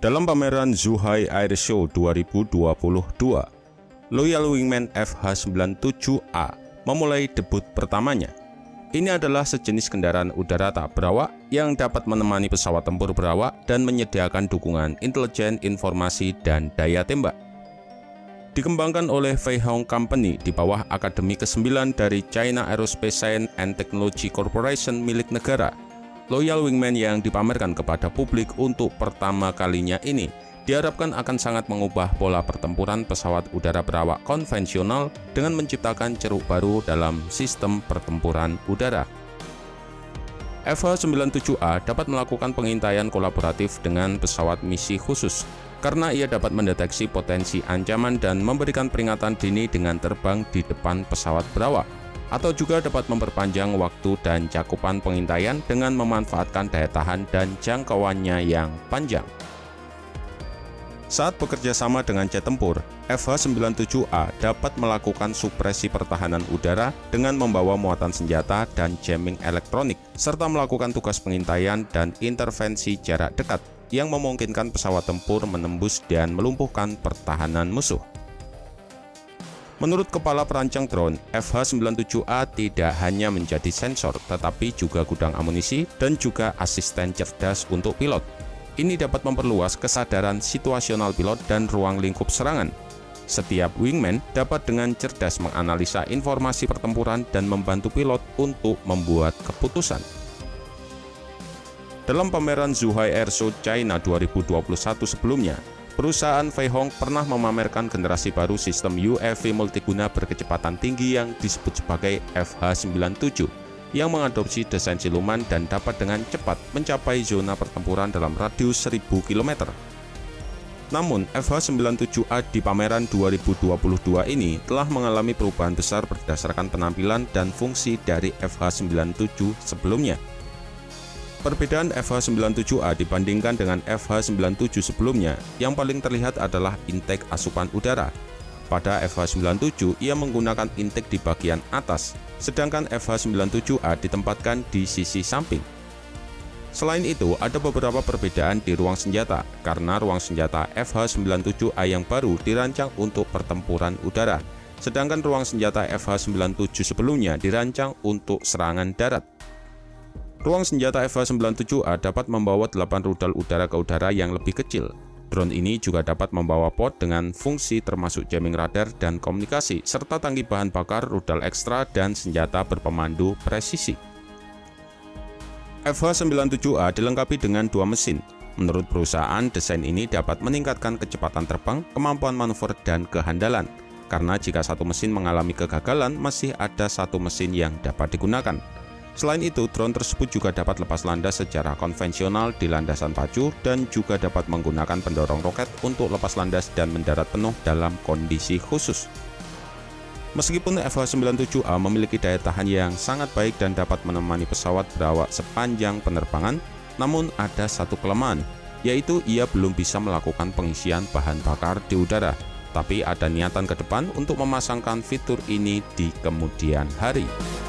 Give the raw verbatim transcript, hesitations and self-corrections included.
Dalam pameran Zhuhai Air Show dua ribu dua puluh dua, Loyal Wingman F H sembilan puluh tujuh A memulai debut pertamanya. Ini adalah sejenis kendaraan udara tak berawak yang dapat menemani pesawat tempur berawak dan menyediakan dukungan intelijen, informasi, dan daya tembak. Dikembangkan oleh Fei Hong Company di bawah Akademi kesembilan dari China Aerospace Science and Technology Corporation milik negara, Loyal Wingman yang dipamerkan kepada publik untuk pertama kalinya ini diharapkan akan sangat mengubah pola pertempuran pesawat udara berawak konvensional dengan menciptakan ceruk baru dalam sistem pertempuran udara. F H sembilan puluh tujuh A dapat melakukan pengintaian kolaboratif dengan pesawat misi khusus karena ia dapat mendeteksi potensi ancaman dan memberikan peringatan dini dengan terbang di depan pesawat berawak, atau juga dapat memperpanjang waktu dan cakupan pengintaian dengan memanfaatkan daya tahan dan jangkauannya yang panjang. Saat bekerja sama dengan jet tempur, F H sembilan puluh tujuh A dapat melakukan supresi pertahanan udara dengan membawa muatan senjata dan jamming elektronik, serta melakukan tugas pengintaian dan intervensi jarak dekat yang memungkinkan pesawat tempur menembus dan melumpuhkan pertahanan musuh. Menurut kepala perancang drone, F H sembilan puluh tujuh A tidak hanya menjadi sensor, tetapi juga gudang amunisi dan juga asisten cerdas untuk pilot. Ini dapat memperluas kesadaran situasional pilot dan ruang lingkup serangan. Setiap wingman dapat dengan cerdas menganalisa informasi pertempuran dan membantu pilot untuk membuat keputusan. Dalam pameran Zhuhai Air Show China dua ribu dua puluh satu sebelumnya, perusahaan Fei Hong pernah memamerkan generasi baru sistem U A V multiguna berkecepatan tinggi yang disebut sebagai F H sembilan puluh tujuh, yang mengadopsi desain siluman dan dapat dengan cepat mencapai zona pertempuran dalam radius seribu kilometer. Namun, F H sembilan puluh tujuh A di pameran dua ribu dua puluh dua ini telah mengalami perubahan besar berdasarkan penampilan dan fungsi dari F H sembilan puluh tujuh sebelumnya. Perbedaan F H sembilan puluh tujuh A dibandingkan dengan F H sembilan puluh tujuh sebelumnya, yang paling terlihat adalah intake asupan udara. Pada F H sembilan puluh tujuh, ia menggunakan intake di bagian atas, sedangkan F H sembilan puluh tujuh A ditempatkan di sisi samping. Selain itu, ada beberapa perbedaan di ruang senjata, karena ruang senjata F H sembilan puluh tujuh A yang baru dirancang untuk pertempuran udara, sedangkan ruang senjata F H sembilan puluh tujuh sebelumnya dirancang untuk serangan darat. Ruang senjata F H sembilan puluh tujuh A dapat membawa delapan rudal udara ke udara yang lebih kecil. Drone ini juga dapat membawa pod dengan fungsi termasuk jamming radar dan komunikasi, serta tangki bahan bakar, rudal ekstra, dan senjata berpemandu presisi. F H sembilan puluh tujuh A dilengkapi dengan dua mesin. Menurut perusahaan, desain ini dapat meningkatkan kecepatan terbang, kemampuan manuver, dan kehandalan. Karena jika satu mesin mengalami kegagalan, masih ada satu mesin yang dapat digunakan. Selain itu, drone tersebut juga dapat lepas landas secara konvensional di landasan pacu dan juga dapat menggunakan pendorong roket untuk lepas landas dan mendarat penuh dalam kondisi khusus. Meskipun F H sembilan puluh tujuh A memiliki daya tahan yang sangat baik dan dapat menemani pesawat berawak sepanjang penerbangan, namun ada satu kelemahan, yaitu ia belum bisa melakukan pengisian bahan bakar di udara. Tapi ada niatan ke depan untuk memasangkan fitur ini di kemudian hari.